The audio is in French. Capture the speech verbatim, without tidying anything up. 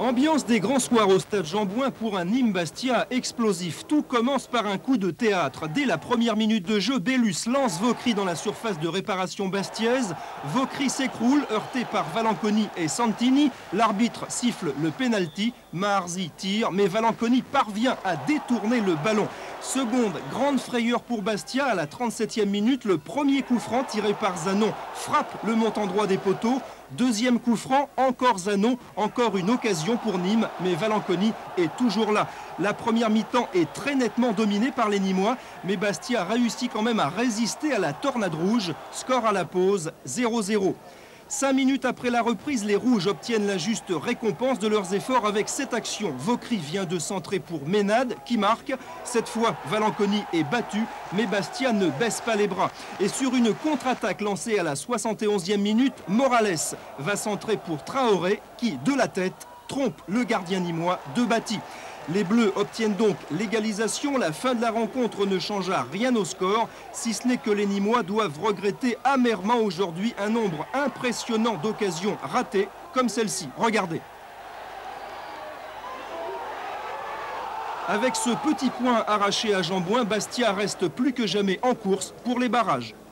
Ambiance des grands soirs au stade Jean-Bouin pour un Nîmes Bastia explosif. Tout commence par un coup de théâtre. Dès la première minute de jeu, Bellus lance Vaucry dans la surface de réparation bastiaise. Vaucry s'écroule, heurté par Valanconi et Santini. L'arbitre siffle le pénalty. Maharzi tire, mais Valanconi parvient à détourner le ballon. Seconde grande frayeur pour Bastia à la trente-septième minute. Le premier coup franc tiré par Zanon frappe le montant droit des poteaux. Deuxième coup franc, encore Zanon, encore une occasion pour Nîmes, mais Valanconi est toujours là. La première mi-temps est très nettement dominée par les Nîmois, mais Bastia réussit quand même à résister à la tornade rouge. Score à la pause, zéro zéro. Cinq minutes après la reprise, les Rouges obtiennent la juste récompense de leurs efforts avec cette action. Vaucry vient de centrer pour Ménade qui marque. Cette fois, Valanconi est battu, mais Bastia ne baisse pas les bras. Et sur une contre-attaque lancée à la soixante et onzième minute, Morales va centrer pour Traoré qui, de la tête, trompe le gardien nîmois de Bati. Les Bleus obtiennent donc l'égalisation. La fin de la rencontre ne changea rien au score, si ce n'est que les Nîmois doivent regretter amèrement aujourd'hui un nombre impressionnant d'occasions ratées, comme celle-ci. Regardez. Avec ce petit point arraché à Jean-Bouin, Bastia reste plus que jamais en course pour les barrages.